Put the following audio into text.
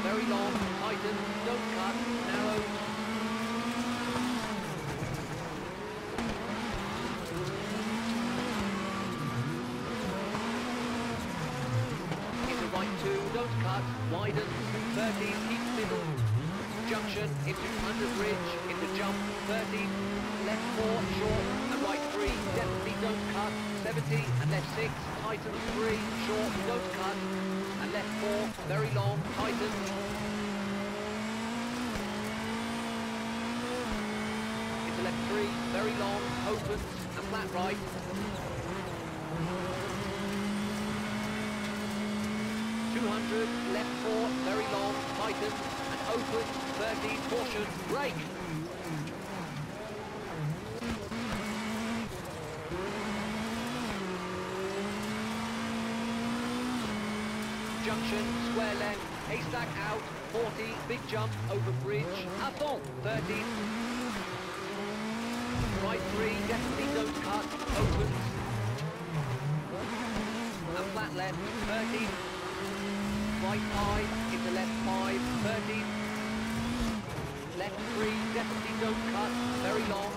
very long, tighten, don't cut, narrow. Into right 2, don't cut, widen, 30, keep middle. Junction, into under bridge, into jump, 30, left 4, short, and right 3, definitely don't cut, 70, and left 6, tighten 3, short, don't cut, and left 4, very long, tighten. Into left 3, very long, opens, and flat right. Left 4, very long, tighten, and open, 30, caution, brake. Junction, square left, haystack out, 40, big jump, over bridge, à fond, 30. Right 3, definitely don't cut, opens. And flat left, 30. Right 5, into left 5, 30. Left 3, definitely don't cut, very long,